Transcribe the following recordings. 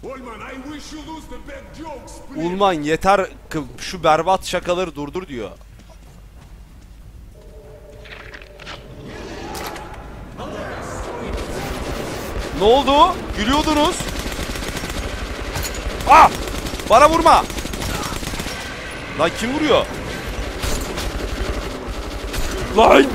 Ulman yeter, şu berbat şakaları durdur diyor. Ne oldu? Gülüyordunuz. Ah! Bana vurma. Lan kim vuruyor? Lan!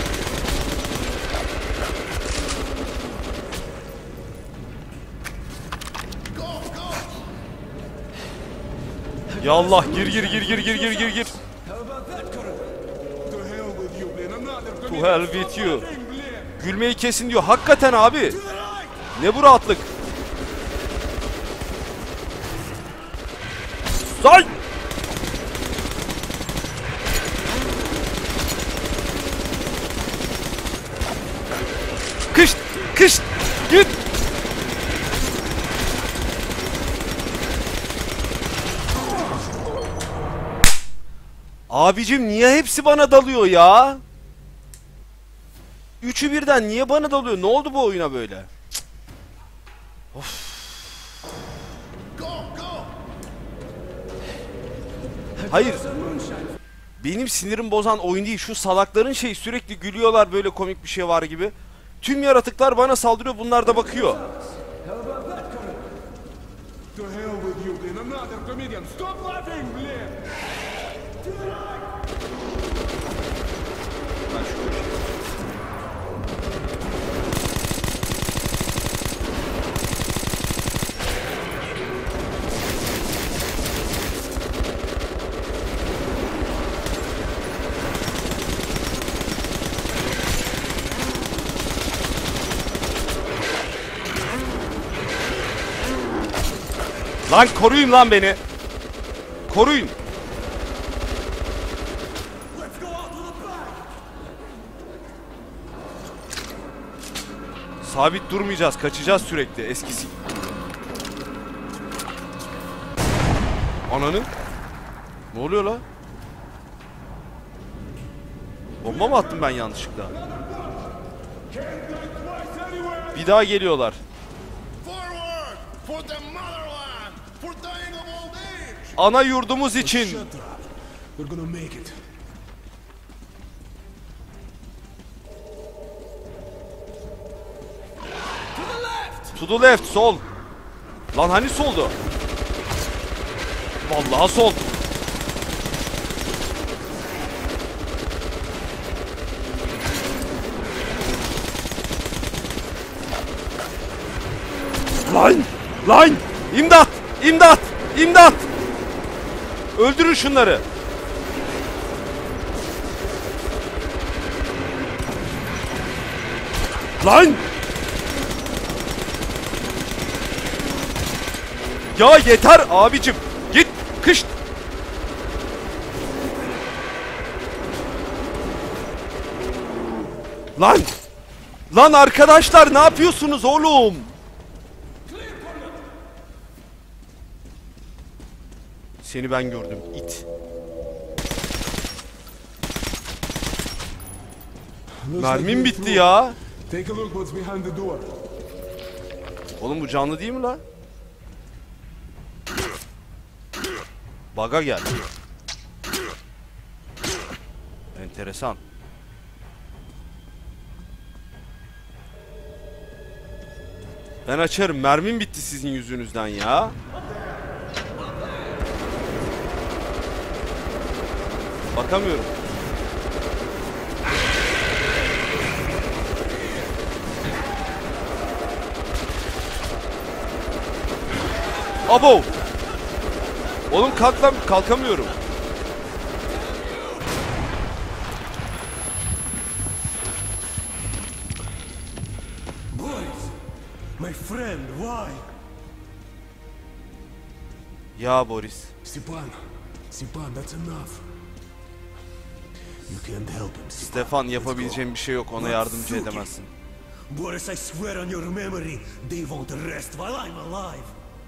Ya Allah, gir. To hell with you. Gülmeyi kesin diyor. Hakikaten abi. Ne bu rahatlık? Say! Kış! Git! Abicim niye hepsi bana dalıyor ya? Üçü birden niye bana dalıyor? Ne oldu bu oyuna böyle? Of. Hayır. Benim sinirim bozan oyun değil. Şu salakların şey, sürekli gülüyorlar böyle komik bir şey var gibi. Tüm yaratıklar bana saldırıyor. Bunlar da bakıyor. Lan koruyun lan beni. Koruyun. Sabit durmayacağız. Kaçacağız sürekli. Eskisi. Ananın. Ne oluyor la? Bomba mı attım ben yanlışlıkla? Bir daha geliyorlar. Ana yurdumuz için. To the left, sol. Lan hani soldu? Vallahi sol. Lan! İmdat! Öldürün şunları. Lan! Ya yeter abicim. Git, kış. Lan arkadaşlar ne yapıyorsunuz oğlum? Seni ben gördüm, it. Mermim bitti ya. Oğlum bu canlı değil mi lan? Bug'a gel. Enteresan. Ben açarım. Mermim bitti sizin yüzünüzden ya. Bakamıyorum. Abo! Oğlum kalk lan, kalkamıyorum. My friend, why? Ya Boris. Stepan, that's enough. You can't help him. Stefan, yapabileceğim bir şey yok, ona yardımcı edemezsin. Boris, I swear on your memory, they won't rest while I'm alive.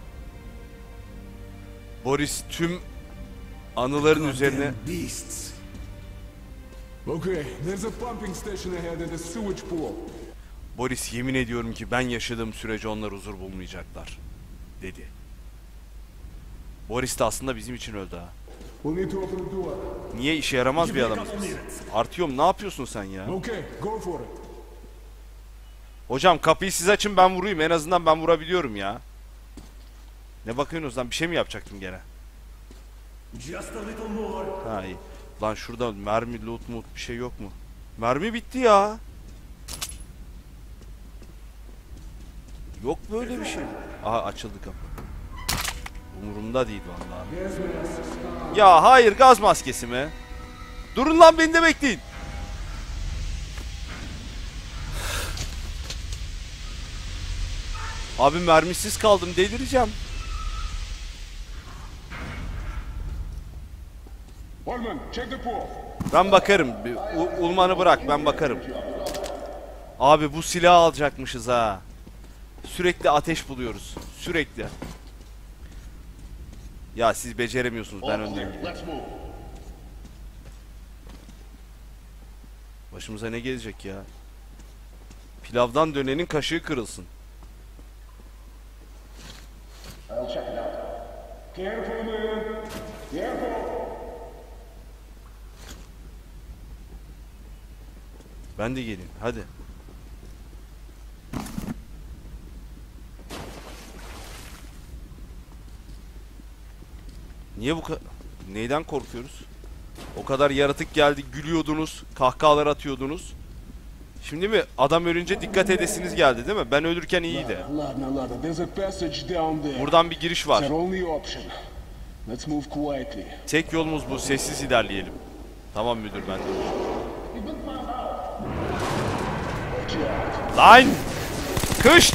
Boris tüm anıların üzerine. Okay, there's a pumping station ahead and a sewage pool. Boris, yemin ediyorum ki ben yaşadığım sürece onlar huzur bulmayacaklar. dedi. Boris de aslında bizim için öldü ha. We'll need to open the door. Niye işe yaramaz bir adamız biz? Artyom ne yapıyorsun sen ya? Okay, go for it. Hocam kapıyı siz açın ben vurayım. En azından ben vurabiliyorum ya. Ne bakıyorsunuz lan? Bir şey mi yapacaktım gene? Just a little more. Ha iyi. Lan şurada mermi, loot, mut bir şey yok mu? Mermi bitti ya. Yok böyle bir şey. Aha açıldı kapı. Umurumda değil vallahi. Ya hayır, gaz maskesi mi? Durun lan, beni de bekleyin. Abi mermisiz kaldım, delireceğim. Holman, check the pool. Ben bakarım. Ulman'ı bırak, ben bakarım. Abi bu silahı alacakmışız ha. Sürekli ateş buluyoruz. Sürekli. Ya siz beceremiyorsunuz, ben öndeyim. Başımıza ne gelecek ya? Pilavdan dönenin kaşığı kırılsın. Careful, man. Careful. Ben de geleyim, hadi. Niye bu kadar... Neyden korkuyoruz? O kadar yaratık geldi, gülüyordunuz, kahkahalar atıyordunuz. Şimdi mi adam ölünce dikkat edesiniz geldi değil mi? Ben ölürken iyiydi. Ладно, there's a passage down there. Buradan bir giriş var. It's our only option. Let's move quietly. Tek yolumuz bu, sessiz ilerleyelim. Tamam müdür, ben de. Lan! Kış!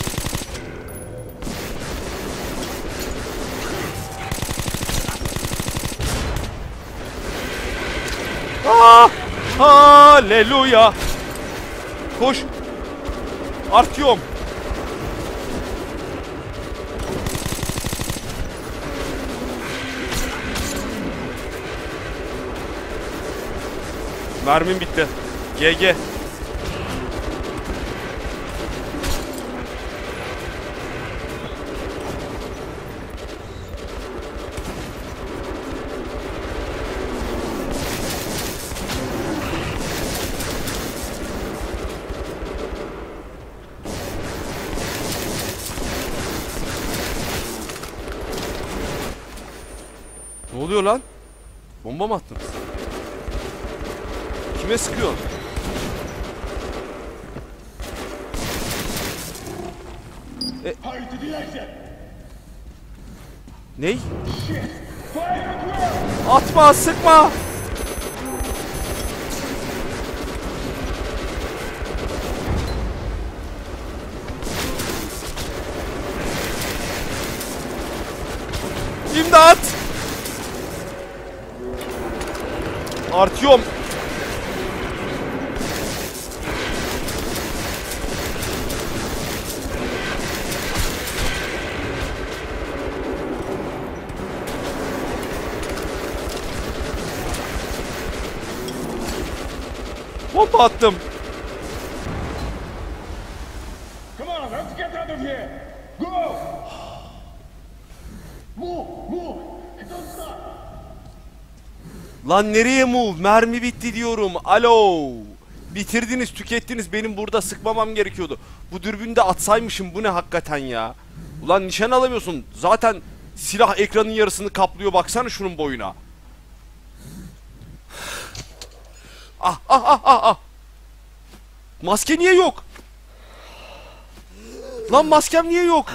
Ah! Haleluya! Koş! Artyom! Mermim bitti. GG. Ne oluyor lan? Bomba mı attınız? Kime sıkıyorsun? Ney? Atma, sıkma! İmdat! Artyom! Bomba attım. Come on, let's get out of here. Go! Move, move. Don't stop. Lan nereye move? Mermi bitti diyorum. Alo. Bitirdiniz, tükettiniz. Benim burada sıkmamam gerekiyordu. Bu dürbünü de atsaymışım. Bu ne hakikaten ya? Ulan nişan alamıyorsun. Zaten silah ekranın yarısını kaplıyor. Baksana şunun boyuna. Ah ah ah ah ah. Maske niye yok? Lan maskem niye yok?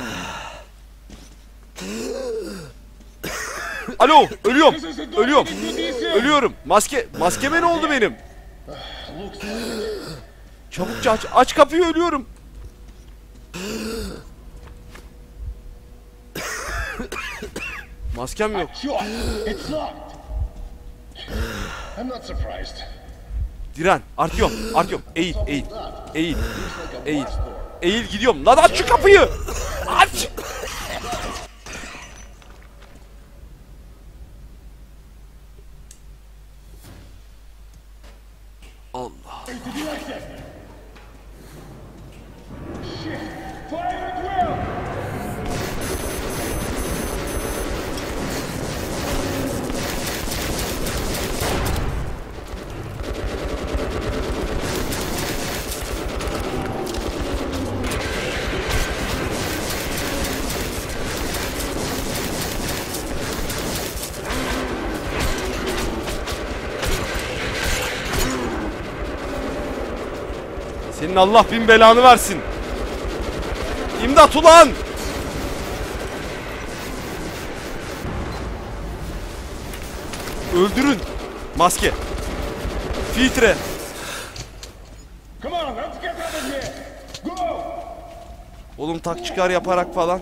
Alo, ölüyorum. Ölüyorum. Ölüyorum. Maskeme ne oldu benim? Çabukça aç kapıyı, ölüyorum. Maskem yok. Sure, it's locked. I'm not surprised. Diren, Artyom, eğil, eğil, eğil, eğil, eğil, gidiyorum. Lan aç şu kapıyı! Aç! Allah. Senin Allah bin belanı versin. İmdat ulan! Öldürün. Maske. Filtre. Come on, let's get out of here. Go! Oğlum tak çıkar yaparak falan.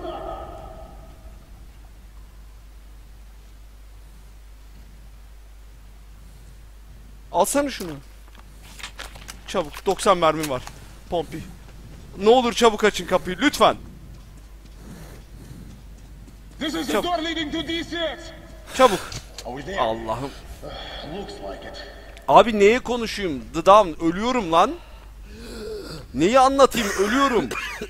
Alsana şunu. Çabuk 90 mermim var. Pompi. Ne olur çabuk açın kapıyı lütfen. This is the Çabuk. door leading to D6. Çabuk. Are we there? Allah'ım. Looks like it. Abi neye konuşayım? The Down. Ölüyorum lan. Neyi anlatayım? Ölüyorum.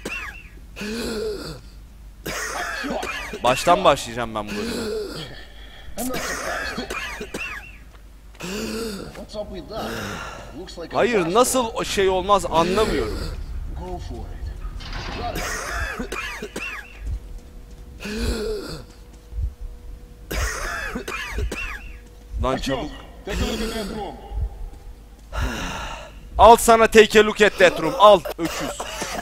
Baştan başlayacağım ben bu bölüme. I'm not surprised. What's up with that? Looks like a Hayır blast nasıl o şey olmaz anlamıyorum. Go for it. Got it. Lan çabuk. Take a look at that room. Al sana take a look at that room. Al öküz.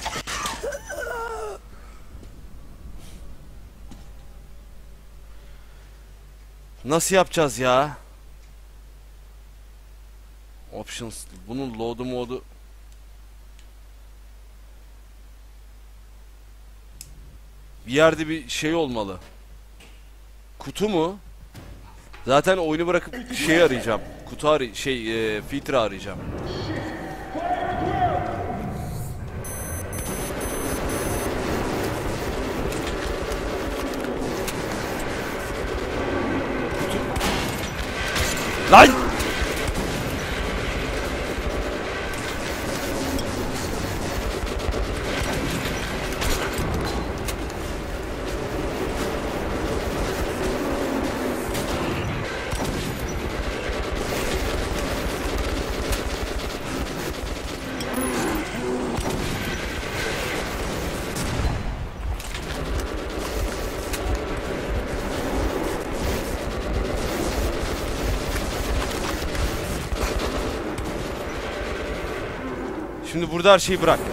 Nasıl yapacağız ya? Options. Bunun load'u modu. Bir yerde bir şey olmalı. Kutu mu? Zaten oyunu bırakıp şey arayacağım. Kutu filtre arayacağım. Lan! Şimdi burada her şeyi bırak.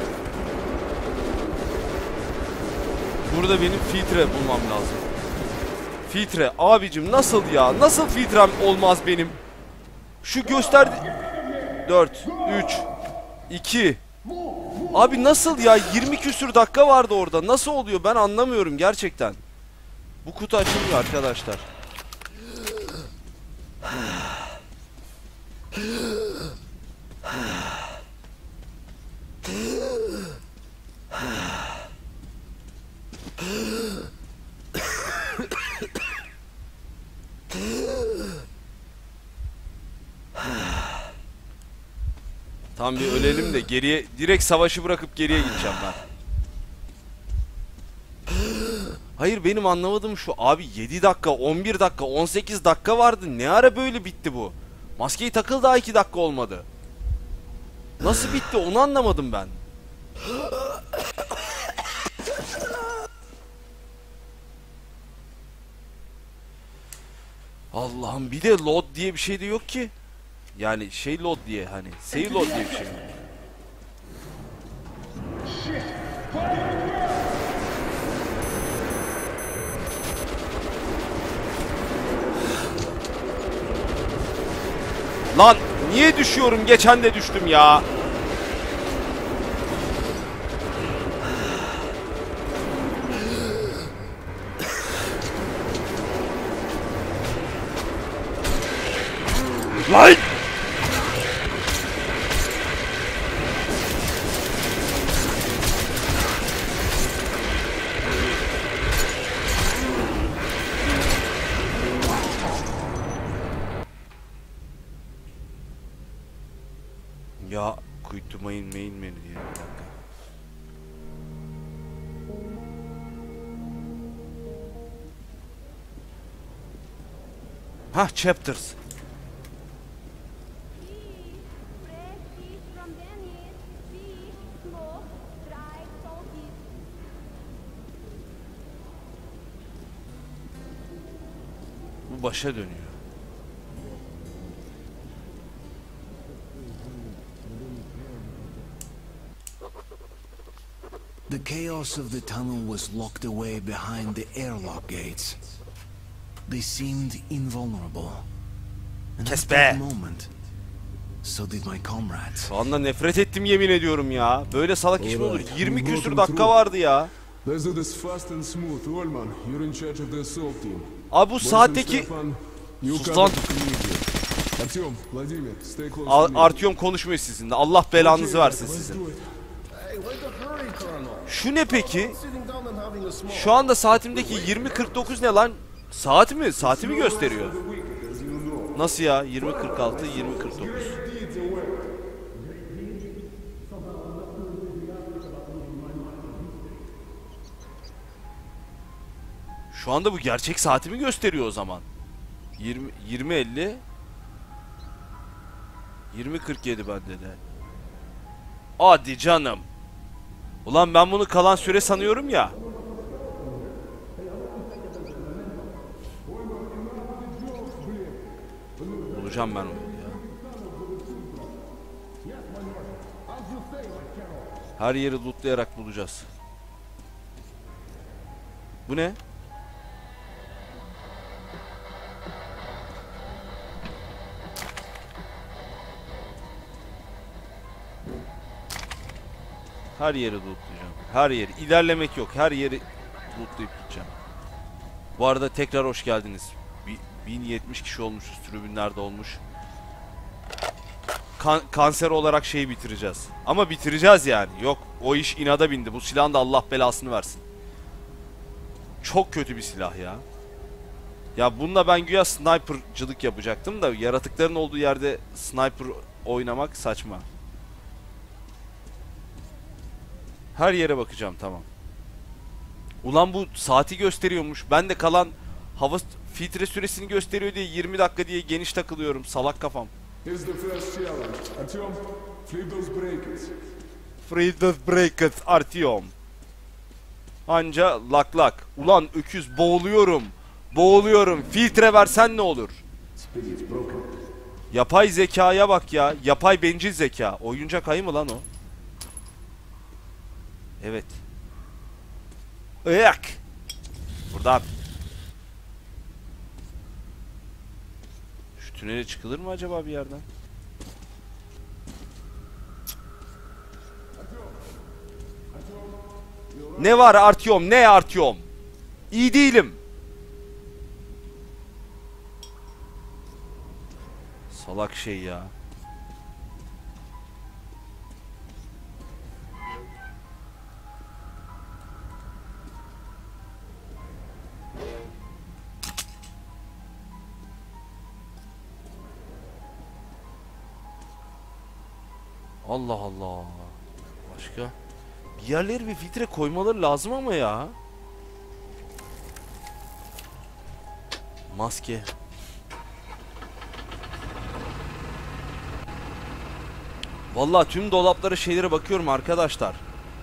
Burada benim filtre bulmam lazım. Filtre abicim nasıl ya? Nasıl filtrem olmaz benim? Şu göster 4 3 2 Abi nasıl ya? 20 küsür dakika vardı orada. Nasıl oluyor? Ben anlamıyorum gerçekten. Bu kutu açılmıyor arkadaşlar. Tam bir ölelim de geriye direkt savaşı bırakıp geriye gideceğim ben. Hayır benim anlamadığım şu abi 7 dakika 11 dakika 18 dakika vardı, ne ara böyle bitti bu? Maskeyi takıl daha 2 dakika olmadı. Nasıl bitti onu anlamadım ben. Allah'ım bir de load diye bir şey de yok ki. Yani şey load diye hani save load diye bir şey. Lan niye düşüyorum? Geçen de düştüm ya. Lan! Ya quit main menü diye bir dakika. Hah chapters. Fresh fish from Venice. Fish, smoked, dried, salted. Bu başa dönüyor. The chaos of the tunnel was locked away behind the airlock gates. They seemed invulnerable. And Kes at be. that moment, so did my comrades. Şu anda nefret ettim yemin ediyorum ya. Böyle salak iş mi olur? 20 küsür dakika vardı ya. Let's do this fast and smooth. Ullman, you're in charge of the assault team. Abi bu Boris and saatteki... Stefan, you Sus cover lan. the community. Artyom, Vladimir, stay close to me. Artyom konuşmuyor sizinle. Allah belanızı versin Let's sizin. do it. Hey, where's the hurry, Colonel? Şu ne peki? Sitting down and having a smoke. Şu anda saatimdeki 20.49 ne lan? Saat mi? Saati mi gösteriyor? Nasıl ya? 20.46, 20.49. Şu anda bu gerçek saatimi gösteriyor o zaman. 20.50 20.47 bende de. Hadi canım. Ulan ben bunu kalan süre sanıyorum ya. Bulacağım ben onu ya. Her yeri lootlayarak bulacağız. Bu ne? Her yeri lootlayacağım. Her yeri. İlerlemek yok. Her yeri lootlayıp gideceğim. Bu arada tekrar hoş geldiniz. 1070 kişi olmuşuz. Tribünlerde olmuş. Kanser olarak şeyi bitireceğiz. Ama bitireceğiz yani. Yok o iş inada bindi. Bu silahın da Allah belasını versin. Çok kötü bir silah ya. Ya bununla ben güya sniper'cılık yapacaktım da yaratıkların olduğu yerde sniper oynamak saçma. Her yere bakacağım, tamam. Ulan bu saati gösteriyormuş. Ben de kalan hava filtre süresini gösteriyor diye 20 dakika diye geniş takılıyorum. Salak kafam. Here's the first challenge. Artyom, flip those breakers. Free the breakers Artyom. Anca lak lak. Ulan öküz boğuluyorum. Boğuluyorum. Filtre versen ne olur? Spigot broken. Yapay zekaya bak ya. Yapay bencil zeka. Oyuncak ayı mı lan o? Evet. Iyak. Buradan. Şu tünele çıkılır mı acaba bir yerden? Ne var Artyom? Ne Artyom? İyi değilim. Salak şey ya. Allah Allah. Başka? Bir yerlere bir filtre koymaları lazım ama ya. Maske. Vallahi tüm dolaplara şeylere bakıyorum arkadaşlar.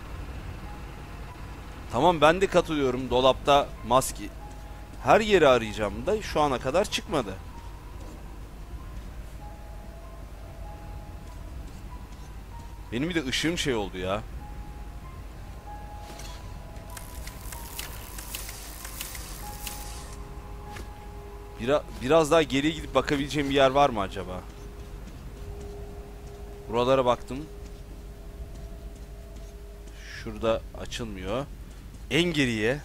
Tamam ben de katılıyorum, dolapta maske. Her yeri arayacağım da şu ana kadar çıkmadı. Benim bir de ışığım şey oldu ya. Biraz daha geriye gidip bakabileceğim bir yer var mı acaba? Buralara baktım. Şurada açılmıyor. En geriye.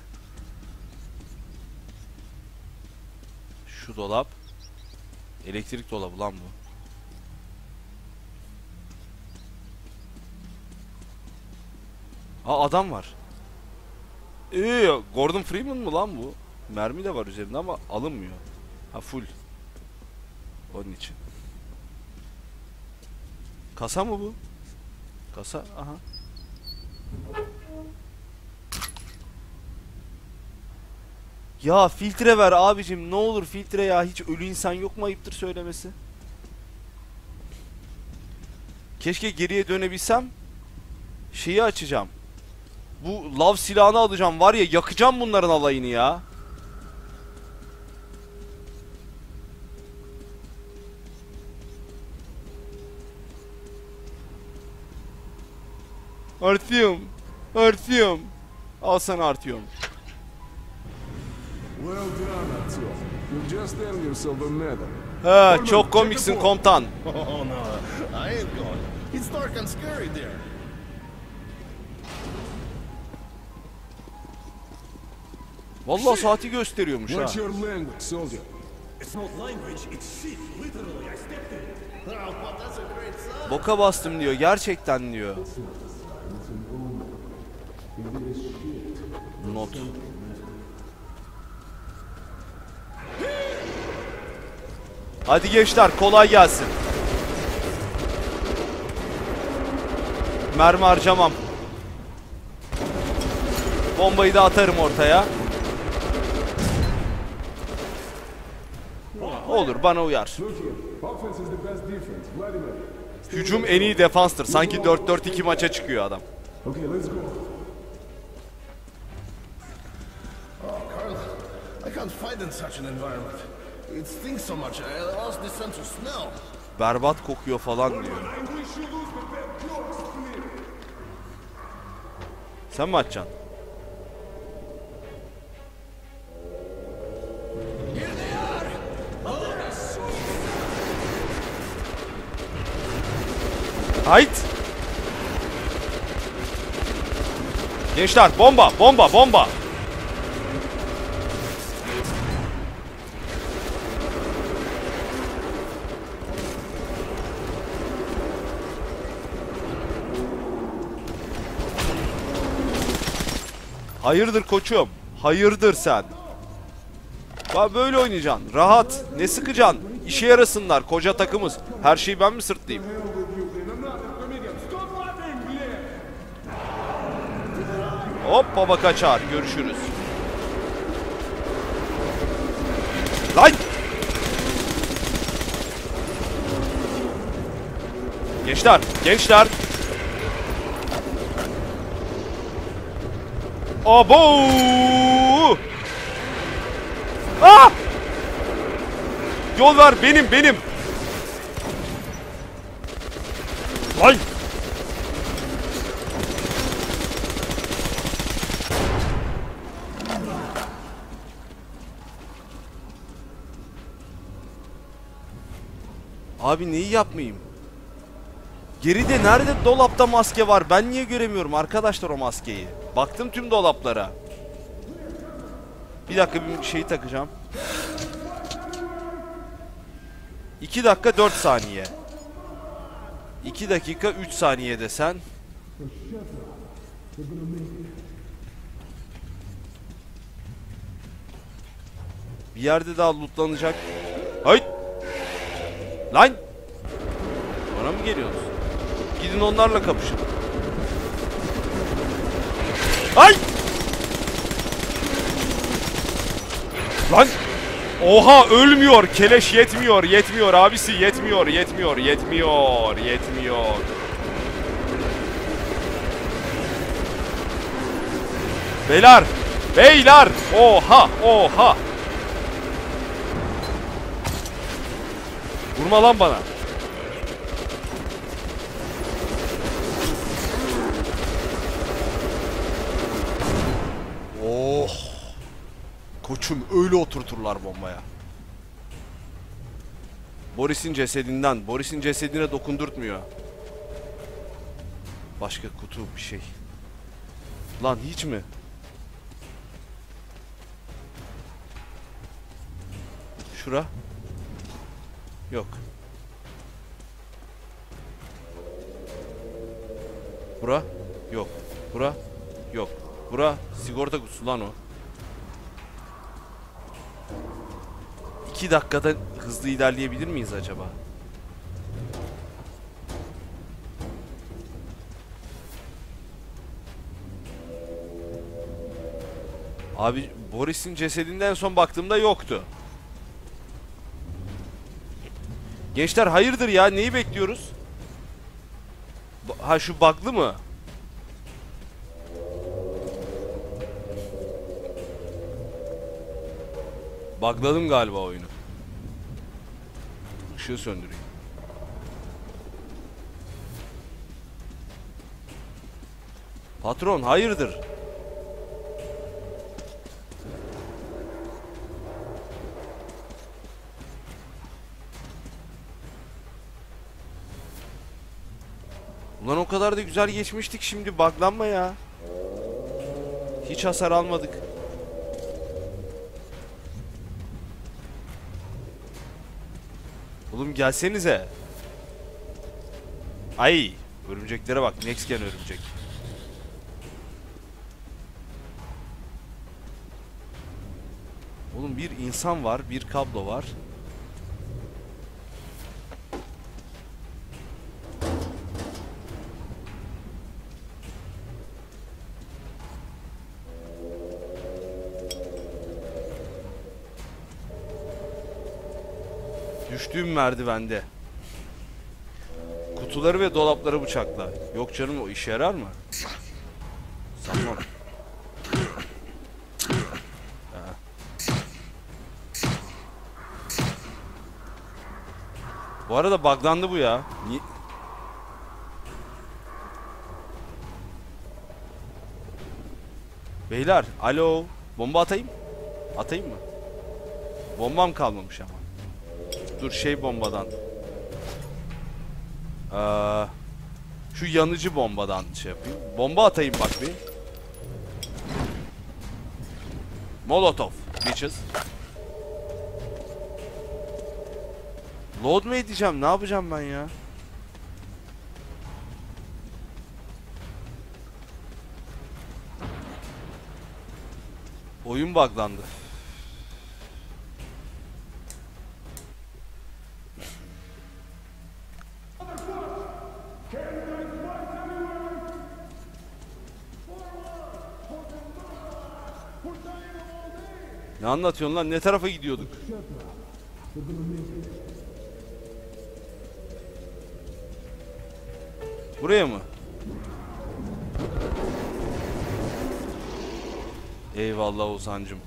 Şu dolap. Elektrik dolabı lan bu. Aa adam var. Gordon Freeman mı lan bu? Mermi de var üzerinde ama alınmıyor. Ha full. Onun için. Kasa mı bu? Kasa, aha. Ya filtre ver abicim, ne olur filtre ya. Hiç ölü insan yok mu, ayıptır söylemesi. Keşke geriye dönebilsem. Şeyi açacağım. Bu lav silahını alacağım var ya, yakacağım bunların alayını ya. Artyom. Artıyorum. Al sana artıyorum. Well done, Artyom. You just earned yourself a medal. Ha, çok komiksin komutan. Oh no, I ain't going. It's dark and scary there. Vallahi saati gösteriyormuş ha. What's your language, soldier? It's not language, it's shit. Literally, I stepped in it. Oh, but that's a great sign. Boka bastım diyor. Gerçekten diyor. Not. Hadi gençler kolay gelsin. Mermi harcamam. Bombayı da atarım ortaya. Olur, bana uyar. Look here. Offense is the best defense. Vladimir. Hücum en iyi defanstır. Sanki 4-4-2 maça çıkıyor adam. Okay, let's go. Oh, Carl, I can't fight in such an environment. It stinks so much. I lost the sense of smell. Berbat kokuyor falan diyor. I wish you lose the bad jokes, clear. Sen mi atacaksın? Hayt! Gençler bomba, bomba, bomba. Hayırdır koçum? Hayırdır sen? Bak böyle oynayacaksın. Rahat. Ne sıkacaksın? İşe yarasınlar. Koca takımız. Her şeyi ben mi sırtlayayım? Hop baba kaçar. Görüşürüz. Lan! Gençler, gençler. Abo! Ah! Yol ver, benim. Lan! Abi neyi yapmayayım? Geride nerede dolapta maske var? Ben niye göremiyorum arkadaşlar o maskeyi? Baktım tüm dolaplara. Bir dakika bir şeyi takacağım. 2 dakika 4 saniye. 2 dakika 3 saniye desen. Bir yerde daha lootlanacak. Hayt! Lan! Bana mı geliyorsunuz? Gidin onlarla kapışın. Ay! Lan! Oha ölmüyor. Keleş yetmiyor abisi yetmiyor. Beyler! Oha! Vurma lan bana. Oh! Koçum öyle oturturlar bombaya. Boris'in cesedine dokundurtmuyor. Başka kutu bir şey. Lan hiç mi? Şura. Yok. Bura. Yok. Bura. Yok. Bura sigorta kutusu lan o. 2 dakikada hızlı ilerleyebilir miyiz acaba? Abi Boris'in cesedinden son baktığımda yoktu. Gençler hayırdır ya? Neyi bekliyoruz? Ha şu bug'lı mı? Bug'ladım galiba oyunu. Işığı söndüreyim. Patron hayırdır? Ulan o kadar da güzel geçmiştik, şimdi buglanma ya. Hiç hasar almadık. Oğlum gelsenize. Ay, örümceklere bak, next gen örümcek. Oğlum bir insan var, bir kablo var. Düştüğüm merdivende. Kutuları ve dolapları bıçakla. Yok canım, o işe yarar mı? Sanmam. Ha. Bu arada buglandı bu ya. Niye? Beyler, alo. Bomba atayım. Atayım mı? Bombam kalmamış ama. Dur, şey bombadan. Şu yanıcı bombadan şey yapayım. Bomba atayım bak bir. Molotov. Bitches. Load mu edeceğim? Ne yapacağım ben ya? Oyun buglandı. Ne anlatıyorsun lan? Ne tarafa gidiyorduk? Buraya mı? Eyvallah Oğuzhan'cım.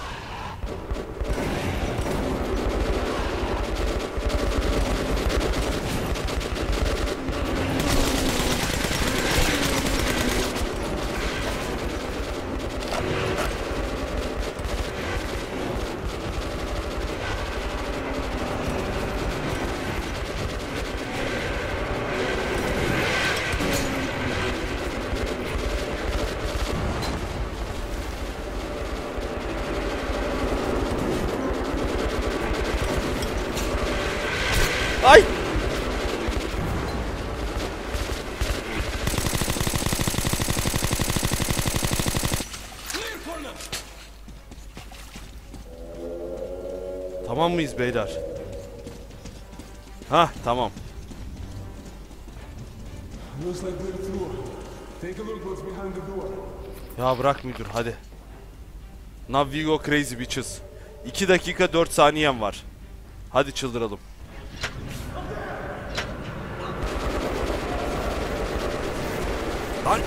Ay! Tamam mıyız beyler? Hah, tamam. Looks like we're through. Take a look what's behind the door. Ya bırak müdür, hadi. Now we go crazy bitches. 2 dakika 4 saniyem var. Hadi çıldıralım. Lan!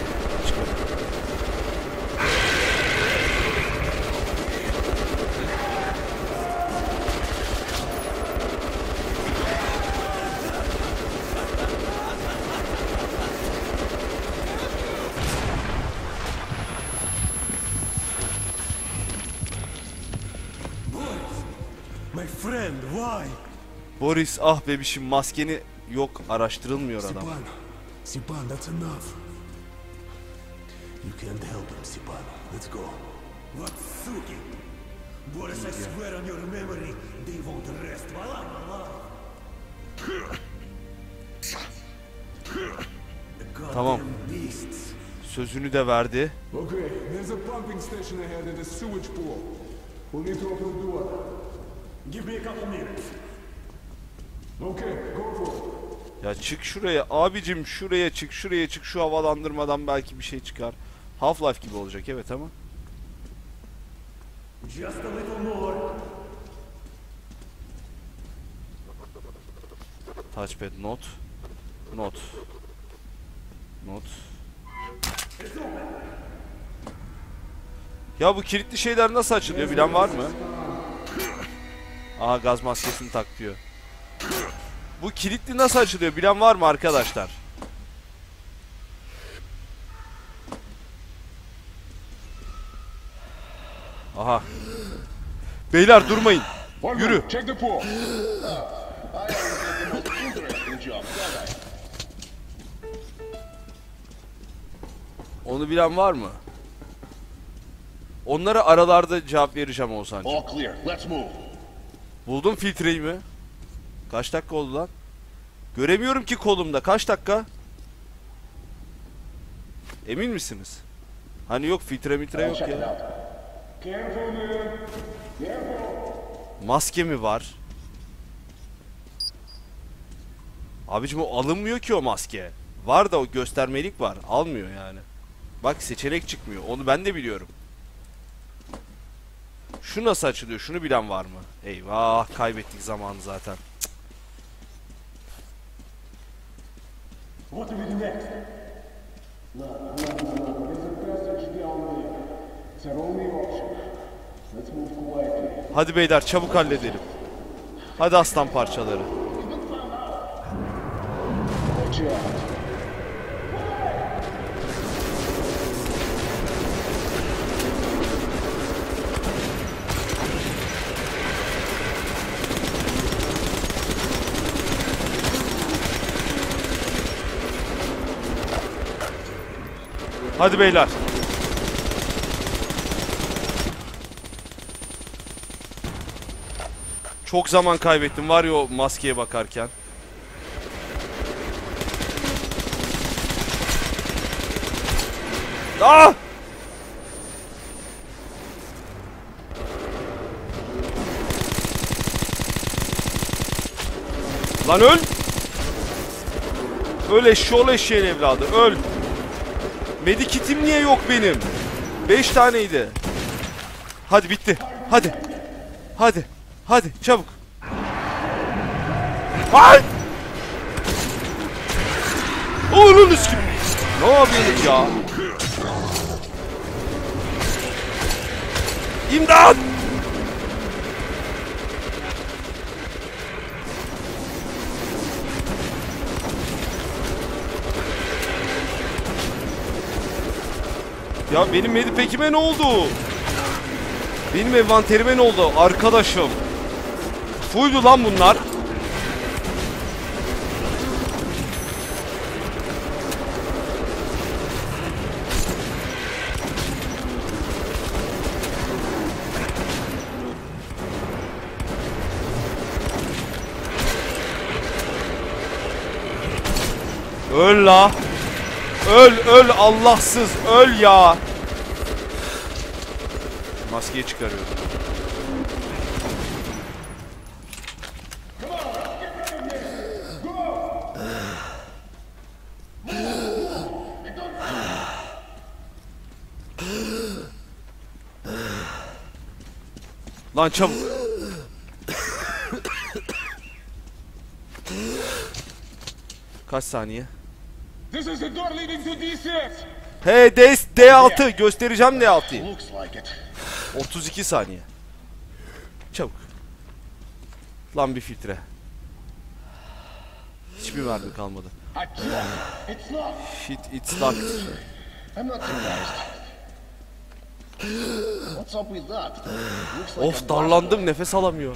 My friend, why? Boris, ah bebişim, maskeni yok, araştırılmıyor adam. Sipan. Sipan, that's enough. You can't help him, Sipan. Let's go. What, Suki? Boris, I swear on your memory, they won't rest while I'm alive. The Tamam. goddamn beasts. Sözünü de verdi. Okay, there's a pumping station ahead and a sewage pool. We'll need to open the door. Give me a couple minutes. Okay, go for it. Ya çık şuraya abicim, şuraya çık, şuraya çık, şu havalandırmadan belki bir şey çıkar. Half-Life gibi olacak, evet ama. Just a little more. Touchpad, not. Not. Not. Ya bu kilitli şeyler nasıl açılıyor, bilen var mı? Aha, gaz maskesini tak diyor. Bu kilitli nasıl açılıyor, bilen var mı arkadaşlar? Aha. Beyler durmayın. One Yürü. minute, check the pool. I always get the most interesting jobs, don't I? Onu bilen var mı? Onlara aralarda cevap vereceğim Oğuzhan'cığım. All clear. Let's move. Buldun filtreyi mi? Kaç dakika oldu lan? Göremiyorum ki kolumda. Kaç dakika? Emin misiniz? Hani yok filtre mitre yok Check it ya. out. Careful, man. Careful. Maske mi var? Abicim o alınmıyor ki o maske. Var da o göstermelik var. Almıyor yani. Bak seçenek çıkmıyor. Onu ben de biliyorum. Şu nasıl açılıyor? Şunu bilen var mı? Eyvah kaybettik zamanı zaten. What do we do next? Look. There's a passage down there. It's our only option. Let's move quietly. Hadi beyler çabuk halledelim. Hadi aslan parçaları. Watch out. Hadi beyler. Çok zaman kaybettim var ya o maskeye bakarken. Ah! Lan öl! Öl eşşoğlu eşeğin evladı, öl! Medikitim niye yok benim? 5 taneydi. Hadi bitti. Hadi. Hadi. Hadi çabuk. Ay! Oğlum üstüm. Ne yapıyorsunuz ya? İmdat! Ya benim medipekime ne oldu? Benim envanterime ne oldu arkadaşım? Fulldu lan bunlar. Öl la. Öl öl Allahsız öl ya. Maskeyi çıkarıyorum. Lan çabuk. Kaç saniye? This is the door leading to D6. He D6 göstereceğim D6'yı. Looks like it. 32 saniye. Çabuk. Lan bir filtre. Hiçbir mermi kalmadı. I checked. It's locked. Shit it's locked. I'm not surprised. What's up with that? Looks like Of darlandım nefes alamıyor.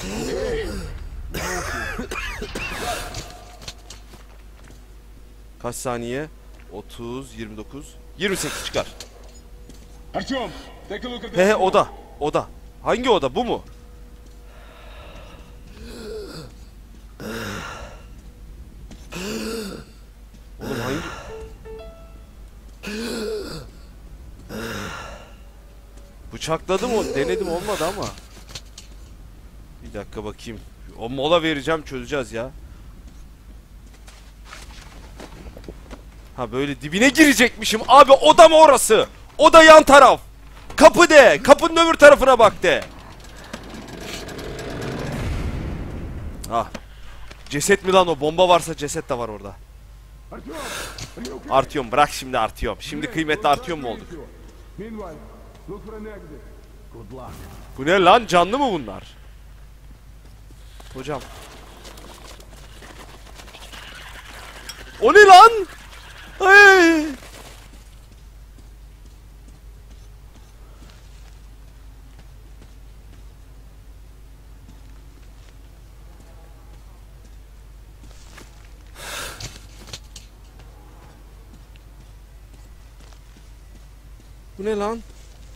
Kaç saniye? 30, 29, 28 çıkar. Artyom, take a look at this. He oda. Oda. Hangi oda? Bu mu? Oğlum hangi? Bıçakladım o. Denedim olmadı ama. Bir dakika bakayım. O mola vereceğim çözeceğiz ya. Ha böyle dibine girecekmişim. Abi oda mı orası? Oda yan taraf. Kapı de. Kapının öbür tarafına bak de. Ah. Ceset mi lan o? Bomba varsa ceset de var orada. Artıyorum. Bırak şimdi artıyorum. Şimdi kıymetli artıyor mu olduk? Meanwhile, look for an exit. good luck. Bu ne lan? Canlı mı bunlar? Hocam. O ne lan? Ay! Bu ne lan?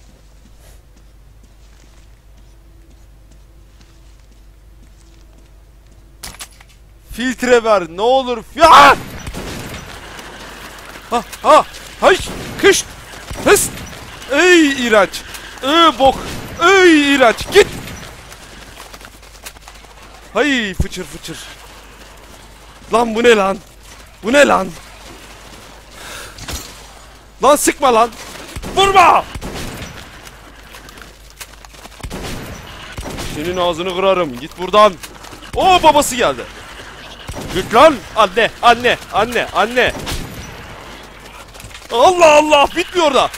Filtre ver ne olur. Ya! Ha ha. Hay kış. Hıs. Ey iğrenç. Bok. Ey iğrenç. Git. Hay fıçır fıçır. Lan bu ne lan? Bu ne lan? Lan sıkma lan. Vurma. Senin ağzını kırarım. Git buradan. Oo babası geldi. Git lan. Anne anne anne anne. Allah Allah bitmiyor da.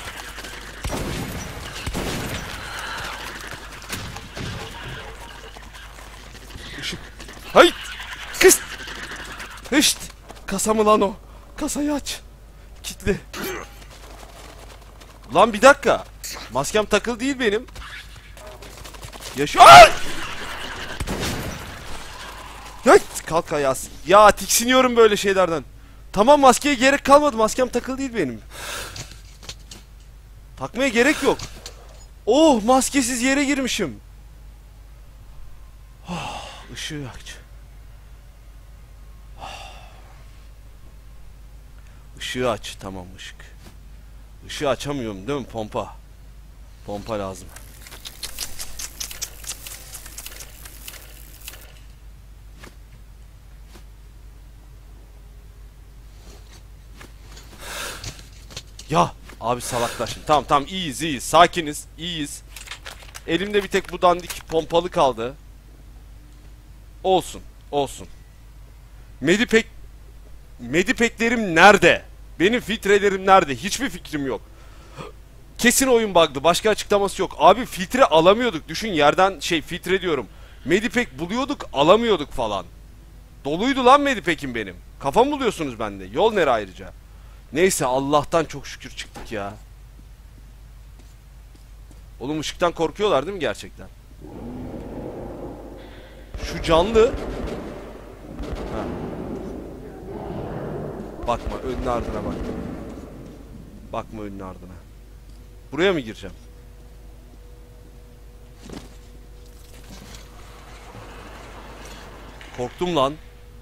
Işık. Hayt. Kıst. Hışt. Kasa mı lan o? Kasayı aç. Kitli. Lan bir dakika. Maskem takılı değil benim. Yaşıyor. Hayt. Kalk Ayaz. Ya tiksiniyorum böyle şeylerden. Tamam maskeye gerek kalmadı. Maskem takılı değil benim. Takmaya gerek yok. Oh maskesiz yere girmişim. Oh, ışığı aç. Işığı aç. Tamam ışık. Işığı açamıyorum değil mi? Pompa. Pompa lazım. Ya abi salaklaşın. Tamam tamam iyiyiz iyiyiz. Sakiniz. İyiyiz. Elimde bir tek bu dandik pompalı kaldı. Olsun. Olsun. Medipeklerim nerede? Benim filtrelerim nerede? Hiçbir fikrim yok. Kesin oyun bug'dı. Başka açıklaması yok. Abi filtre alamıyorduk. Düşün yerden filtre diyorum. Medipek buluyorduk alamıyorduk falan. Doluydu lan Medipek'im benim. Kafam buluyorsunuz bende. Yol nere ayrıca? Neyse Allah'tan çok şükür çıktık ya. Oğlum ışıktan korkuyorlar değil mi gerçekten? Şu canlı. Ha. Bakma önüne ardına bak. Bakma önüne ardına. Buraya mı gireceğim? Korktum lan.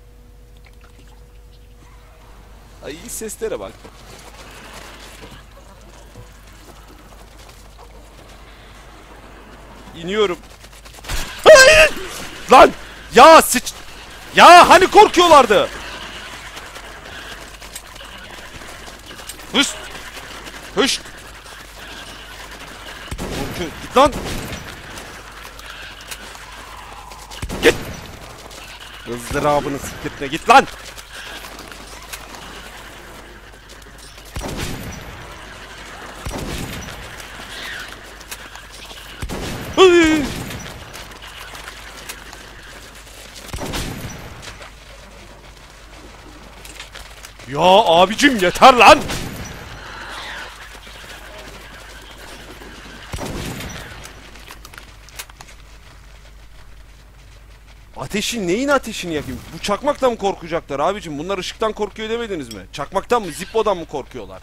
Ay seslere bak. İniyorum. Hayır! Lan! Ya sıç... Ya hani korkuyorlardı? Hışt! Hışt! Korkuyor. Git lan! Git! Izdırabını siktirtme git lan! Ya abicim yeter lan. Ateşin neyin ateşini yakayım? Bu çakmaktan mı korkacaklar abicim? Bunlar ışıktan korkuyor demediniz mi? Çakmaktan mı? Zippo'dan mı korkuyorlar?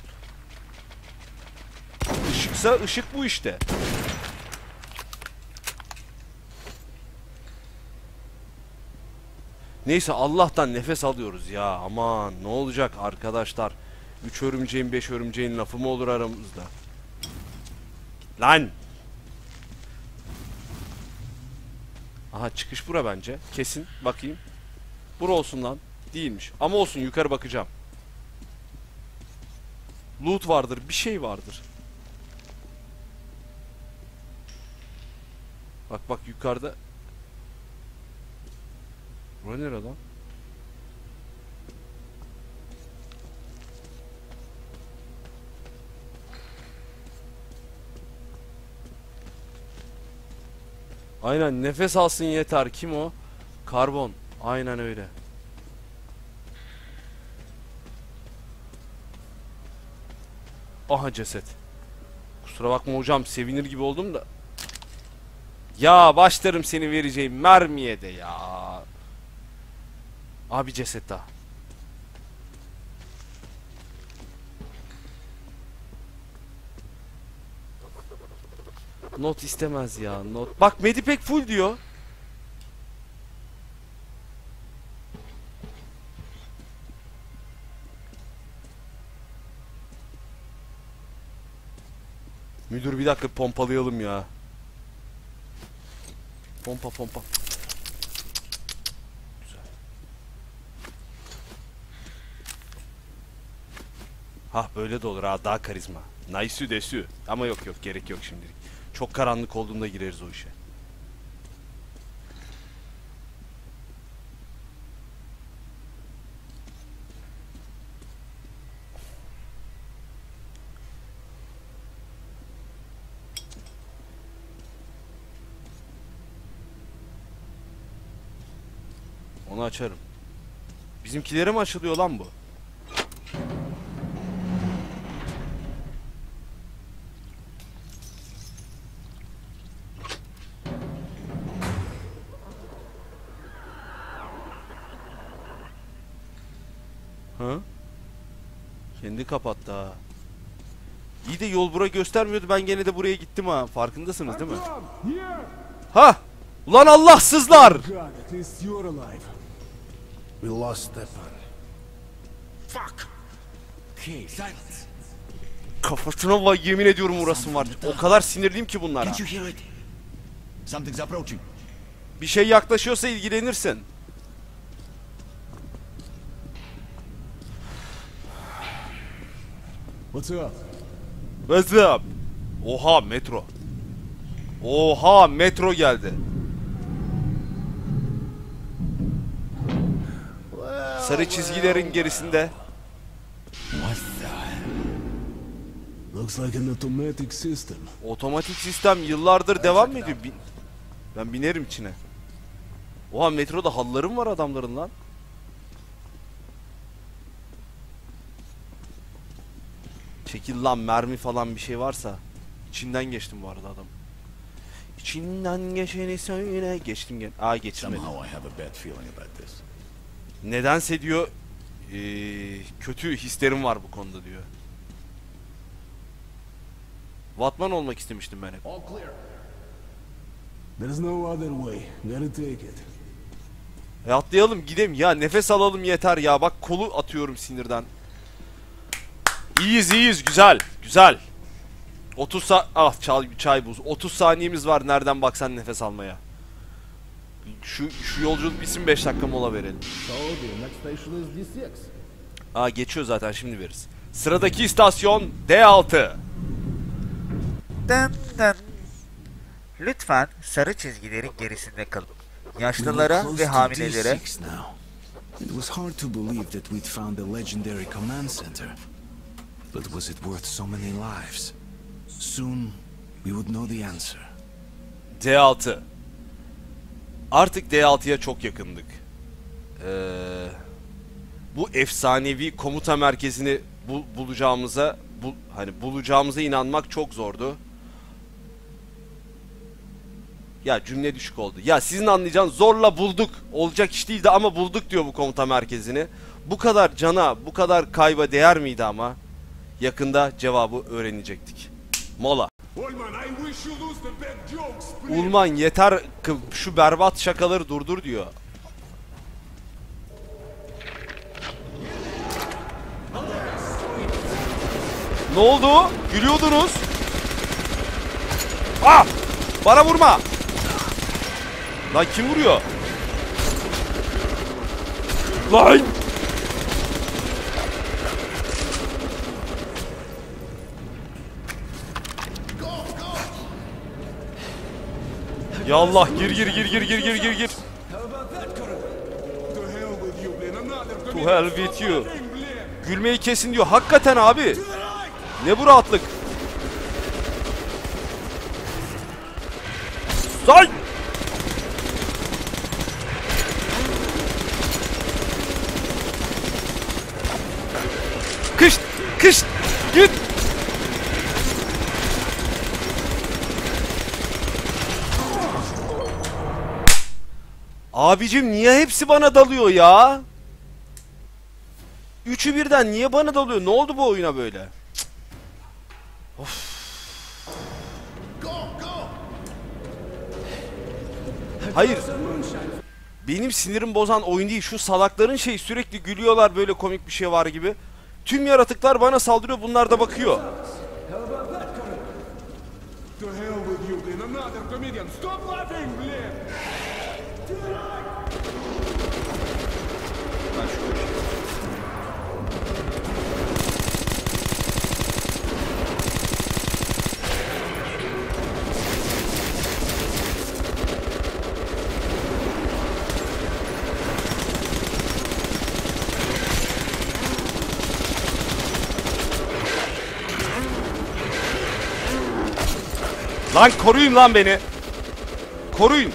Işıksa ışık bu işte. Neyse Allah'tan nefes alıyoruz ya. Aman ne olacak arkadaşlar. 3 örümceğin 5 örümceğin lafı mı olur aramızda? Lan! Aha çıkış bura bence. Kesin bakayım. Bura olsun lan. Değilmiş. Ama olsun yukarı bakacağım. Loot vardır. Bir şey vardır. Bak bak yukarıda. Bura nere lan? Aynen nefes alsın yeter. Kim o? Karbon. Aynen öyle. Aha ceset. Kusura bakma hocam sevinir gibi oldum da. Ya başlarım seni vereceğim mermiye de ya. Abi ceset daha. Not istemez ya. Not. Bak Medipek full diyor. Müdür bir dakika pompalayalım ya. Pompa pompa. Güzel. Hah böyle de olur ha, daha karizma. Nice desü. Ama yok yok, gerek yok şimdilik. Çok karanlık olduğunda gireriz o işe. Onu açarım. Bizimkilere mi açılıyor lan bu? Hı? Kendi kapattı ha. İyi de yol bura göstermiyordu. Ben gene de buraya gittim ha. Farkındasınız değil mi? Ha! Ulan Allahsızlar! God, at least you're alive. We lost Stepan. Fuck! Okay, silence. Kafasına vay, yemin ediyorum uğrasım var. O kadar sinirliyim ki bunlara. Can't you hear it? Something's approaching. Bir şey yaklaşıyorsa ilgilenirsin. What's up? What's up? Oha metro. Oha metro geldi. Sarı çizgilerin gerisinde. What the? Looks like an automatic system. Otomatik sistem yıllardır devam mı ediyor? Ben binerim içine. Oha metroda hallarım var adamların lan. Çekil lan, mermi falan bir şey varsa. İçinden geçtim bu arada adam. İçinden geçeni söyle. Geçtim gene. Aa geçirmedim. Somehow I have a bad feeling about this. Nedense diyor kötü hislerim var bu konuda diyor. Vatman olmak istemiştim ben hep. All clear. There's no other way. Gotta take it. Atlayalım gidelim ya, nefes alalım yeter ya, bak kolu atıyorum sinirden. İyiyiz iyiyiz, güzel güzel. 30 ah çay buz. 30 saniyemiz var nereden baksan nefes almaya. Şu yolculuk bitsin, 5 dakika mola verelim. So the next station is D6. Aa geçiyor zaten, şimdi veririz. Sıradaki istasyon D6. Dın dın. Lütfen sarı çizgilerin gerisinde kalın. Yaşlılara Close ve to hamilelere D6 now. It was hard to believe that we'd found the legendary command center. But was it worth so many lives? Soon we would know the answer. D6. Artık D6'ya çok yakındık. Bu efsanevi komuta merkezini bulacağımıza inanmak çok zordu. Ya cümle düşük oldu. Ya sizin anlayacağınız, zorla bulduk. Olacak iş değildi ama bulduk diyor bu komuta merkezini. Bu kadar cana, bu kadar kayba değer miydi ama? Yakında cevabı öğrenecektik. Mola. Ullman, I wish you lose the bad jokes, please. Ulman yeter, şu berbat şakaları durdur diyor. Ne oldu? Gülüyordunuz. Ah! Bana vurma. Lan kim vuruyor? Lan! Ya Allah, gir. How about that, Colonel? To hell with you, man. I'm not To hell with you. Gülmeyi kesin diyor. Hakikaten abi. Ne bu rahatlık? Say! Kış! Kış! Git! Abicim niye hepsi bana dalıyor ya? Üçü birden niye bana dalıyor? Ne oldu bu oyuna böyle? Cık. Of. Go, go! Hayır. Benim sinirim bozan oyun değil. Şu salakların şey, sürekli gülüyorlar böyle komik bir şey var gibi. Tüm yaratıklar bana saldırıyor. Bunlar da bakıyor. To hell with you and another comedian. Stop laughing, блин! Ben şu köşeye- Lan koruyun lan beni. Koruyun.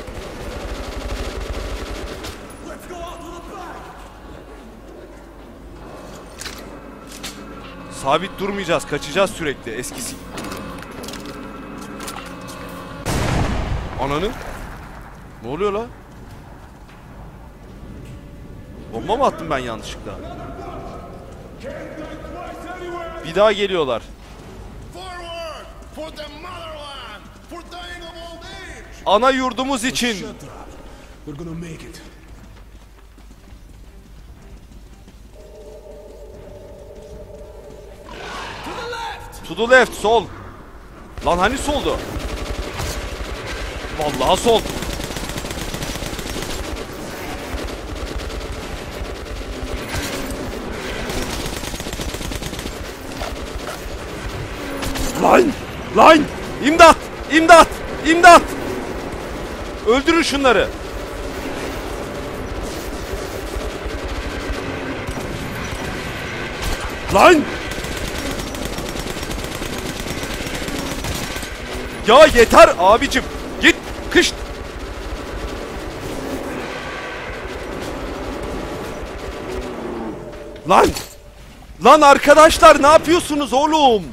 Sabit durmayacağız. Kaçacağız sürekli. Eskisi. Ananı. Ne oluyor la? Bomba mı attım ben yanlışlıkla? Bir daha geliyorlar. Forward! For the motherland! For dying of old age! Ana yurdumuz için. Shut up. We're gonna make it. To the left, sol. Lan hani soldu? Vallahi sol. Lan! Lan! İmdat! İmdat! İmdat! Öldürün şunları. Lan! Ya yeter abicim. Git. Kış. Lan! Lan arkadaşlar ne yapıyorsunuz oğlum?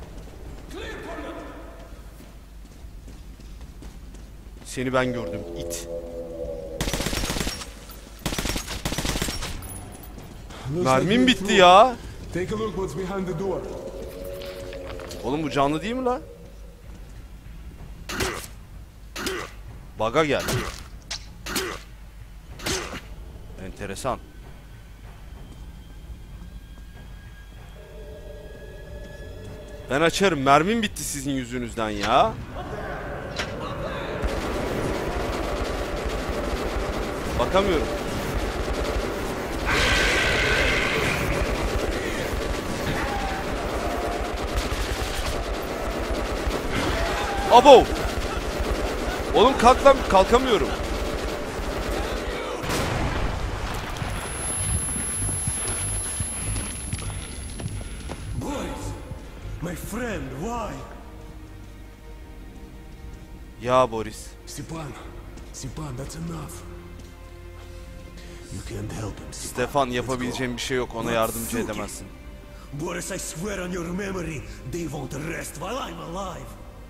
Seni ben gördüm it. Mermim bitti ya. Take a look what's behind the door. Oğlum bu canlı değil mi lan? Baga gel. Enteresan. Ben açarım. Mermim bitti sizin yüzünüzden ya. Bakamıyorum. Abo! Oğlum kalk lan, kalkamıyorum. Boris, my friend, why? Ya Boris. Stepan, that's enough. You can't help him. Stefan, yapabileceğim bir şey yok. Ona yardımcı edemezsin. Boris, I swear on your memory, they won't rest while I'm alive.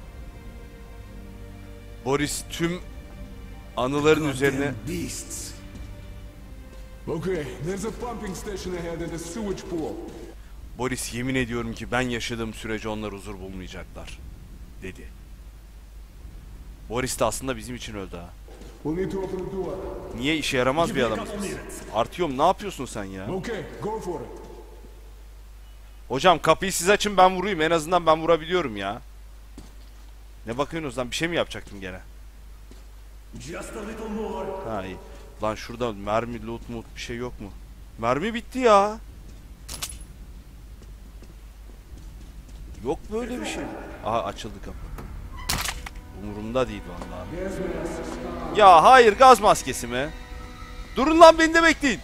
Boris tüm anıların üzerine... Goddamn beasts. Okay, there's a pumping station ahead and a sewage pool. Boris, yemin ediyorum ki ben yaşadığım sürece onlar huzur bulmayacaklar. Dedi. Boris de aslında bizim için öldü ha. We'll need to open the door. Niye işe yaramaz bir adamız biz? Artyom, ne yapıyorsun sen ya? Okay, go for it. Hocam kapıyı siz açın, ben vurayım. En azından ben vurabiliyorum ya. Ne bakıyorsunuz lan? Bir şey mi yapacaktım gene? Just a little more. Ha iyi. Lan şurada mermi, loot bir şey yok mu? Mermi bitti ya. Yok böyle bir şey. Aha açıldı kapı. Umurumda değil vallahi. Ya hayır, gaz maskesi mi? Durun lan, beni de bekleyin.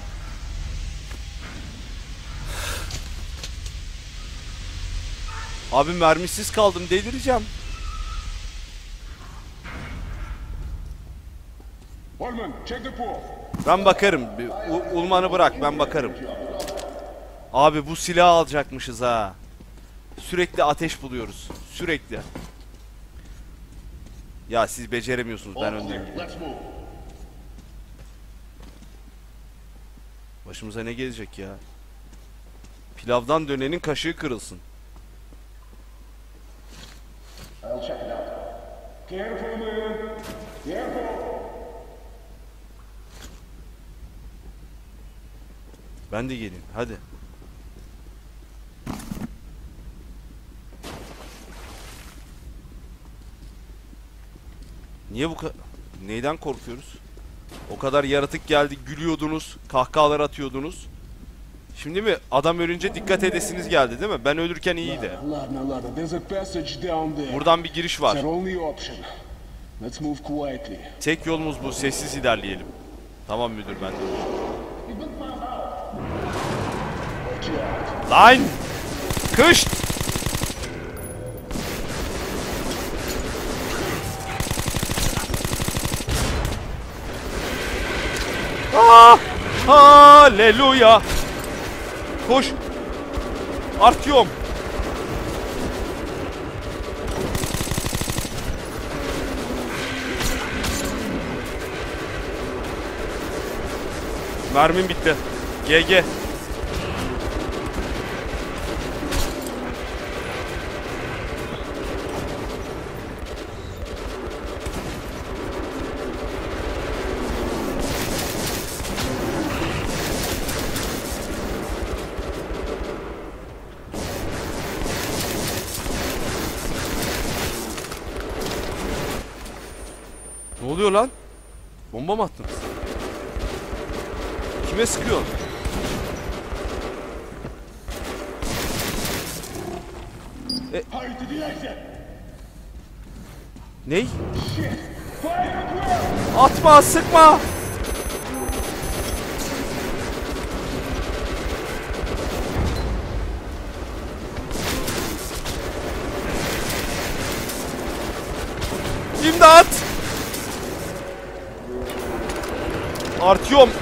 Abi mermisiz kaldım, delireceğim. Orman, check the pool. Ben bakarım. Ulman'ı bırak, ben bakarım. Abi bu silahı alacakmışız ha. Sürekli ateş buluyoruz. Sürekli. Ya siz beceremiyorsunuz, ben öndeyim. Başımıza ne gelecek ya? Pilavdan dönenin kaşığı kırılsın. I'll check it out. Careful, man. Careful. Ben de geleyim. Hadi. Niye bu kadar... Neyden korkuyoruz? O kadar yaratık geldi, gülüyordunuz, kahkahalar atıyordunuz. Şimdi mi adam ölünce dikkat edesiniz geldi değil mi? Ben ölürken iyiydi. Ладно, ладно. There's a passage down there. Buradan bir giriş var. It's our only option. Let's move quietly. Tek yolumuz bu. Sessiz ilerleyelim. Tamam müdür, ben de. Watch out. Lan! Kış! Ah! Haleluya! Koş! Artyom! Mermim bitti. GG. Ne oluyor lan? Bomba mı attınız? Kime sıkıyor? Hurry to the exit. Ney? Shit. Fire at will. Atma, sıkma! İmdat! Artyom!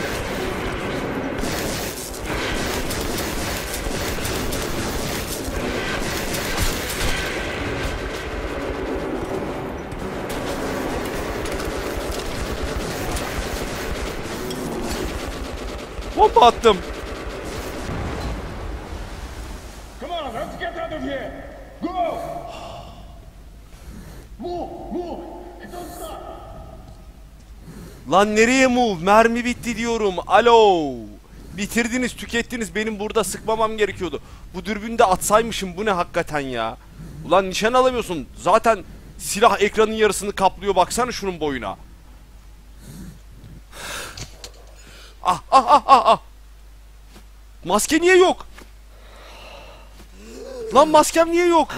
Bomba attım. Come on, let's get out of here. Go. Move, move. Don't stop. Lan nereye move? Mermi bitti diyorum. Alo. Bitirdiniz, tükettiniz. Benim burada sıkmamam gerekiyordu. Bu dürbünü de atsaymışım. Bu ne hakikaten ya? Ulan nişan alamıyorsun. Zaten silah ekranın yarısını kaplıyor. Baksana şunun boyuna. Ah ah ah ah ah. Maske niye yok? Lan maskem niye yok?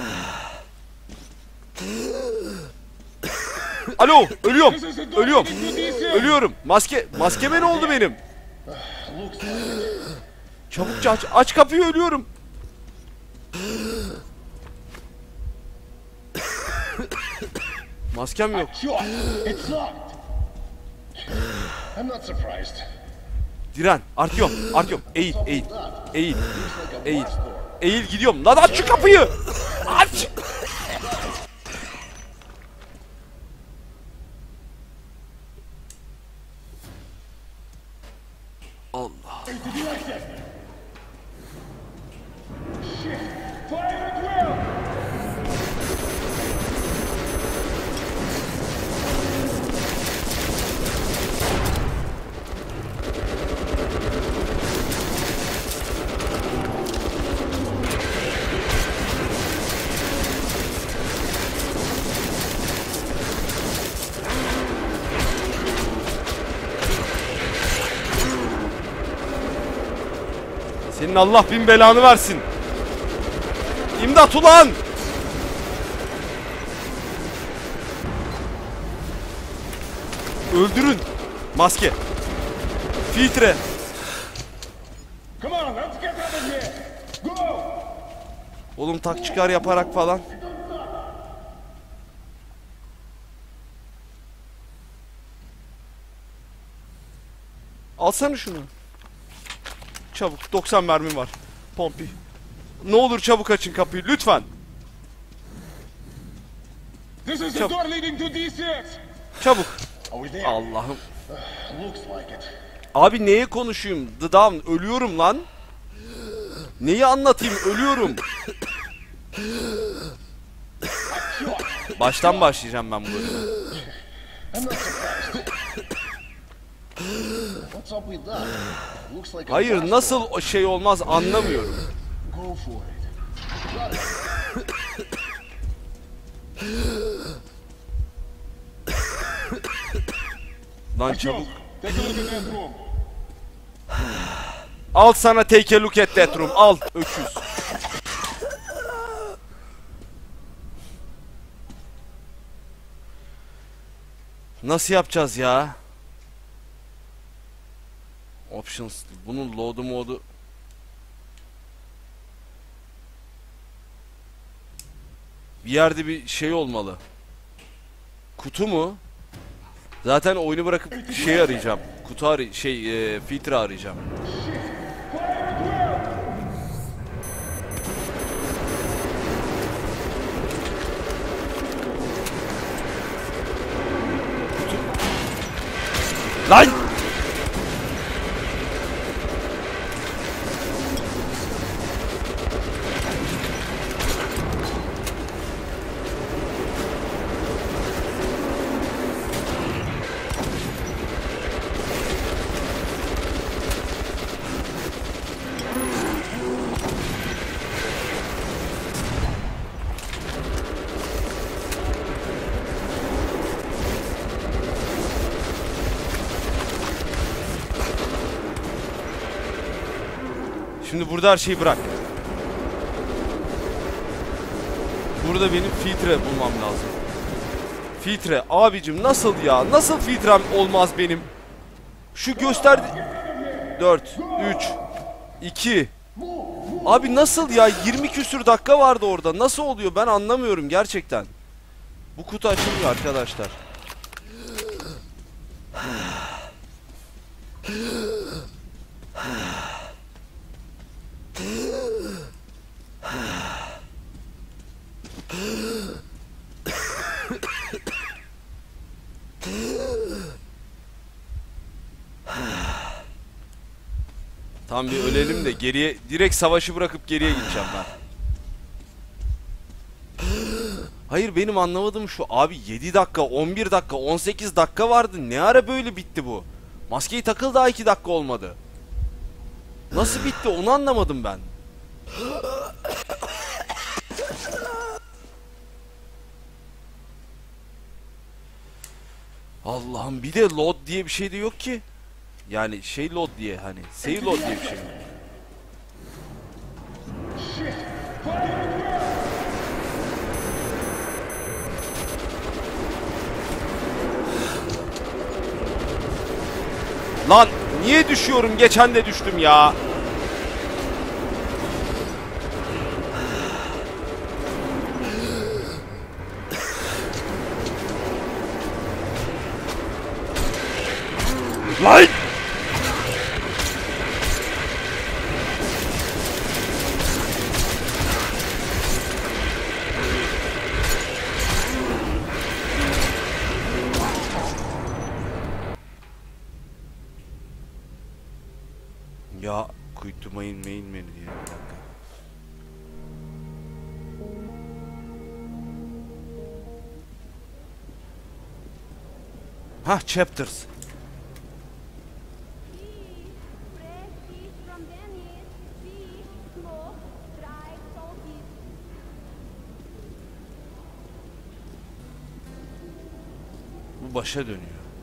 Alo, ölüyorum. Ölüyorum. Ölüyorum. Maskeme ne oldu benim? Çabukça aç kapıyı, ölüyorum. Maskem yok. Sure. It's locked. I'm not surprised. Diren, Artyom, eğil, eğil, eğil, eğil, eğil, gidiyorum. Lan aç şu kapıyı! Aç! Allah. Shit. Fire at will. Senin Allah bin belanı versin. İmdat ulan! Öldürün. Maske. Filtre. Come on, let's get out of here. Go. Oğlum tak çıkar yaparak falan. Alsana şunu. Çabuk, 90 mermim var. Pompi. Ne olur çabuk açın kapıyı lütfen. This is the Çabuk. door leading to D6. Çabuk. Are we there? Allah'ım. Looks like it. Abi neye konuşayım? The Down. Ölüyorum lan. Neyi anlatayım? Ölüyorum. Baştan başlayacağım ben bu bölüme. I'm not surprised. What's What's up with that? Looks like a Hayır, blast nasıl door. o şey olmaz anlamıyorum. Go for it. Lan çabuk. Take a look at that room. Al sana take a look at that room. Al öküz. Nasıl yapacağız ya? Options. Bunun load'u modu. Bir yerde bir şey olmalı. Kutu mu? Zaten oyunu bırakıp şey arayacağım. Kutu filtre arayacağım. Lan! Şimdi burada her şeyi bırak. Burada benim filtre bulmam lazım. Filtre. Abicim nasıl ya? Nasıl filtrem olmaz benim? Şu gösterdi... 4, 3, 2... Abi nasıl ya? 20 küsür dakika vardı orada. Nasıl oluyor? Ben anlamıyorum gerçekten. Bu kutu açılmıyor arkadaşlar. Tam bir ölelim de geriye direkt savaşı bırakıp geriye gideceğim ben. Hayır benim anlamadığım şu abi 7 dakika 11 dakika 18 dakika vardı, ne ara böyle bitti bu? Maskeyi takıl daha 2 dakika olmadı. Nasıl bitti onu anlamadım ben. Allah'ım bir de load diye bir şey de yok ki. Yani şey load diye hani save load diye bir şey. Lan niye düşüyorum? Geçen de düştüm ya. Lan! Ya quit to main menü diye bir dakika. Hah chapters. Fresh fish from Venice. Fish, smoked, dried, salted. Bu başa dönüyor.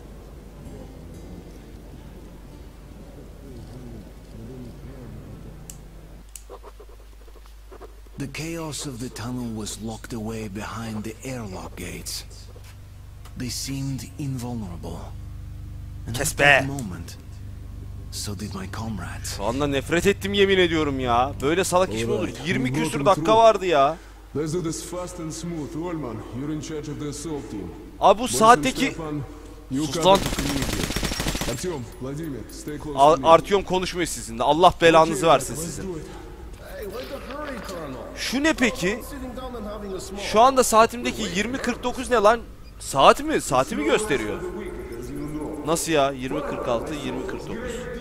The chaos of the tunnel was locked away behind the airlock gates. They seemed invulnerable. And Kes at be! that moment, so did my comrades. Şu anda nefret ettim yemin ediyorum ya. Böyle salak iş mi olur? 20 küsür dakika vardı ya. Let's do this fast and smooth. Ullman, you're in charge of the assault team. Abi bu Boris and saatteki... Stefan, you Sus cover lan. the immediate. Artyom, Vladimir, stay close to me. Artyom konuşmuyor sizinle. Allah belanızı versin Let's sizin. do it. Hey, why the hurry, Colonel? Şu ne peki? Sitting down and having a smoke. Şu anda saatimdeki 20.49 ne lan? Saat mi? Saati mi gösteriyor? Nasıl ya? 20.46, 20.49.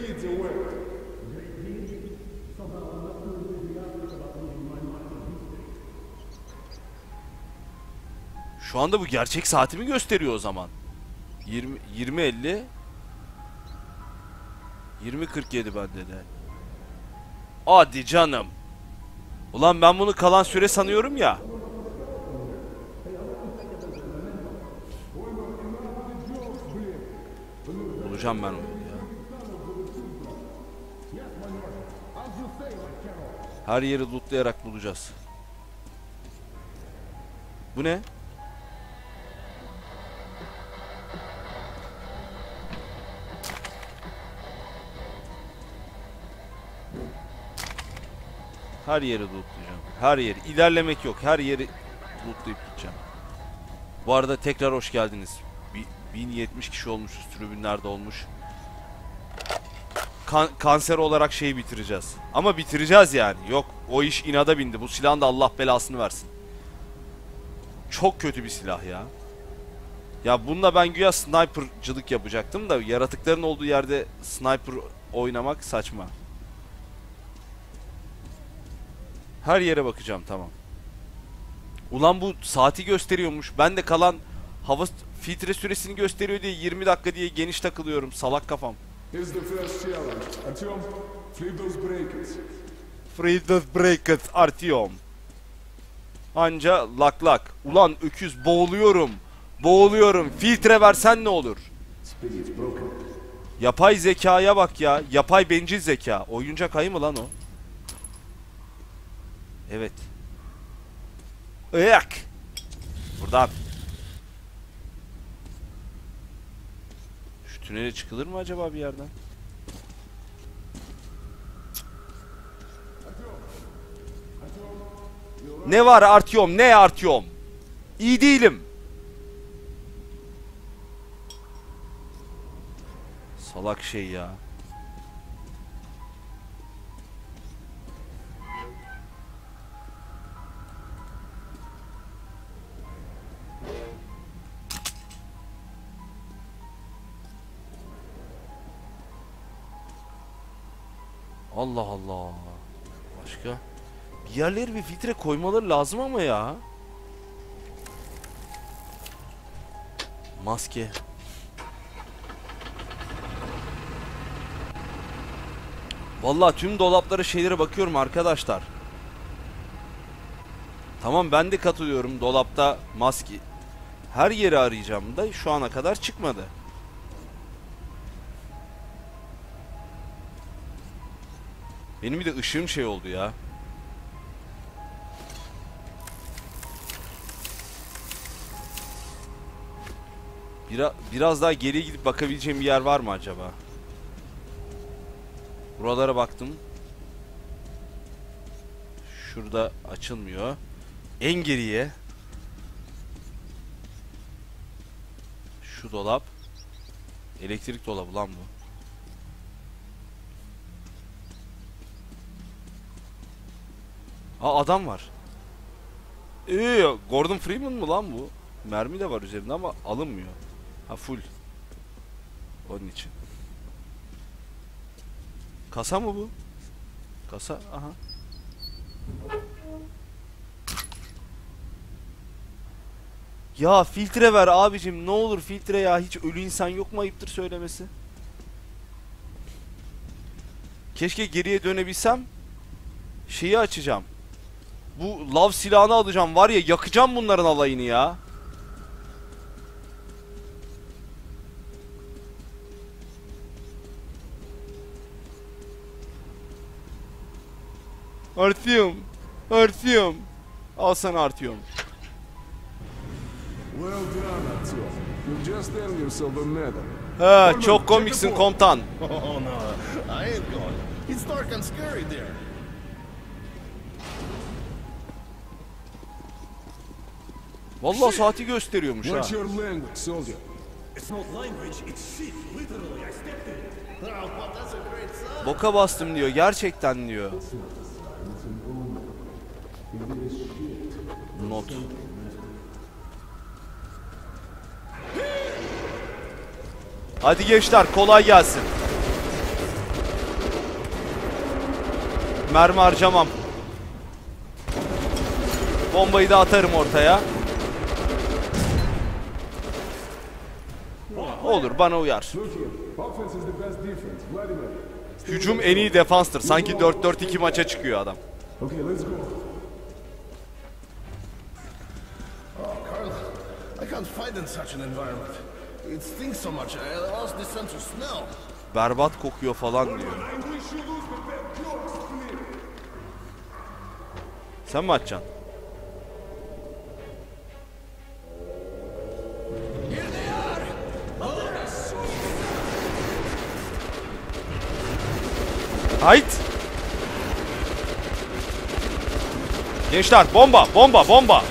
Şu anda bu gerçek saati mi gösteriyor o zaman? 20.50 20.47 bende de. Hadi canım. Ulan ben bunu kalan süre sanıyorum ya. Bulacağım ben onu ya. Her yeri lootlayarak bulacağız. Bu ne? Her yeri lootlayacağım. Her yeri. İlerlemek yok. Her yeri lootlayıp gideceğim. Bu arada tekrar hoş geldiniz. 1070 kişi olmuşuz. Tribünlerde olmuş. Kanser olarak şeyi bitireceğiz. Ama bitireceğiz yani. Yok, o iş inada bindi. Bu silahın da Allah belasını versin. Çok kötü bir silah ya. Ya bununla ben güya sniper'cılık yapacaktım da yaratıkların olduğu yerde sniper oynamak saçma. Her yere bakacağım, tamam. Ulan bu saati gösteriyormuş. Ben de kalan hava filtre süresini gösteriyor diye 20 dakika diye geniş takılıyorum. Salak kafam. Here's the first challenge. Artyom, flip those breakers. Free the breakers Artyom. Anca lak lak. Ulan öküz, boğuluyorum. Boğuluyorum. Filtre versen ne olur? Spigot broken. Yapay zekaya bak ya. Yapay bencil zeka. Oyuncak ayı mı lan o? Evet. Iyak. Buradan. Şu tünele çıkılır mı acaba bir yerden? Ne var Artyom? Ne Artyom? İyi değilim. Salak şey ya. Allah Allah. Başka? Bir yerlere bir filtre koymaları lazım ama ya. Maske. Vallahi tüm dolaplara, şeylere bakıyorum arkadaşlar. Tamam, ben de katılıyorum, dolapta maske. Her yeri arayacağım da şu ana kadar çıkmadı. Benim bir de ışığım şey oldu ya. Biraz daha geriye gidip bakabileceğim bir yer var mı acaba? Buralara baktım. Şurada açılmıyor. En geriye. Şu dolap. Elektrik dolabı lan bu. Aa, adam var. Gordon Freeman mı lan bu? Mermi de var üzerinde ama alınmıyor. Ha, full. Onun için. Kasa mı bu? Kasa, aha. Ya filtre ver abicim, ne olur filtre ya. Hiç ölü insan yok mu, ayıptır söylemesi. Keşke geriye dönebilsem. Şeyi açacağım. Bu lav silahını alacağım, var ya, yakacağım bunların alayını ya. Artyom. Artyom. Al sana Artyom. Well done, Artyom. You've just earned yourself a medal. Ha, çok komiksin komutan. Oh no, I ain't going. It's dark and scary there. Vallahi saati gösteriyormuş ha. What's your language, soldier? It's not language, it's shit. Literally, I stepped in it. Oh, but that's a great sound. Boka bastım diyor, gerçekten diyor. Not. Hadi gençler, kolay gelsin. Mermi harcamam. Bombayı da atarım ortaya. Olur, bana uyar. Offense is the best defense. Vladimir. Hücum en iyi defanstır. Sanki 4-4-2 maça çıkıyor adam. Okay, let's go. Oh, Carl, I can't fight in such an environment. It stinks so much. I lost the sense of smell. Berbat kokuyor falan diyor. Sen mi açacaksın? Hayt! Gençler bomba, bomba, bomba!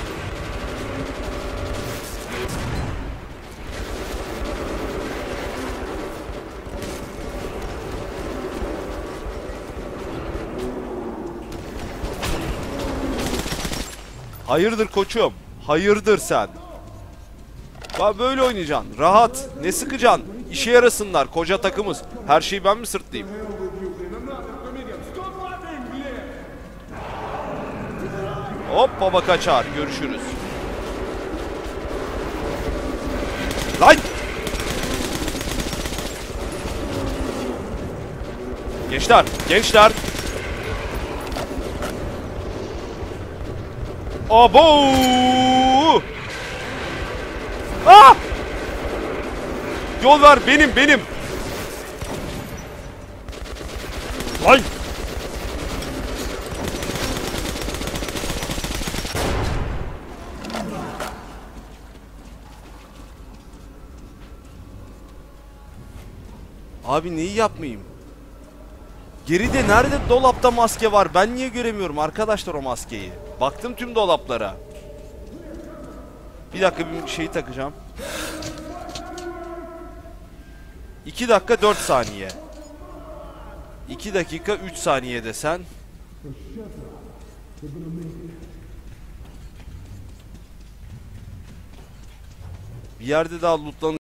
Hayırdır koçum? Hayırdır sen? Bak böyle oynayacaksın. Rahat. Ne sıkacaksın? İşe yarasınlar. Koca takımız. Her şeyi ben mi sırtlayayım? Hop baba kaçar. Görüşürüz. Lan! Gençler. Gençler. Abo! Ah! Yol ver, benim. Lan! Abi neyi yapmayayım? Geride nerede dolapta maske var? Ben niye göremiyorum arkadaşlar o maskeyi? Baktım tüm dolaplara. Bir dakika bir şeyi takacağım. 2 dakika 4 saniye. 2 dakika 3 saniye desen. Bir yerde daha lootlanacak.